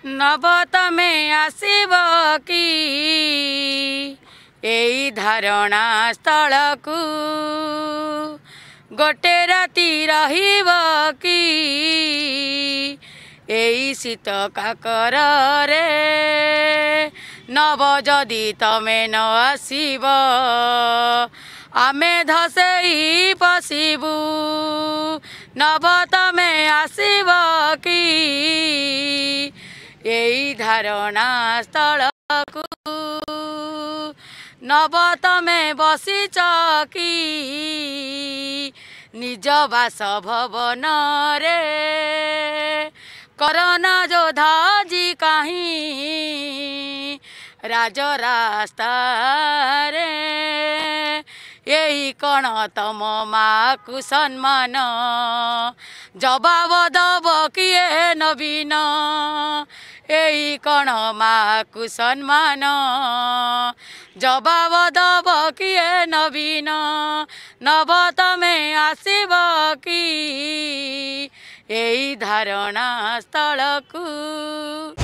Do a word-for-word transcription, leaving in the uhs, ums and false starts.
नव तमे आसीब कि एई धारणा स्थल को गोटे राति रहिब कि एई शीत काकर रे नव जदि तमे न आसीब आमे धसेई पशिबू नव तमे आसीब कि एई धारणा स्थल को नव तमे बसिच कि निज बास भवन रे करना जोधा जी कहीं राज रास्ता रे यही कण तम माँ को सम्मान जवाब दब किए नवीन यही कण माँ को सम्मान जवाब दब किए नवीन नव तमे आसीब कि एई धारणा स्थल को।